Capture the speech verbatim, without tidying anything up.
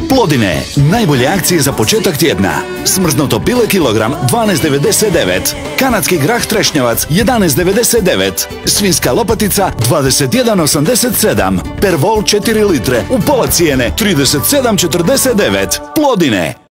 Plodine, najbolje akcije za početak tjedna. Smrznuto pile kilogram dvanaest devedeset devet. Kanadski grah trešnjavac jedanaest devedeset devet. Svinjska lopatica dvadeset jedan osamdeset sedam. Pervol četiri litre u pola cijene trideset sedam četrdeset devet. Plodine.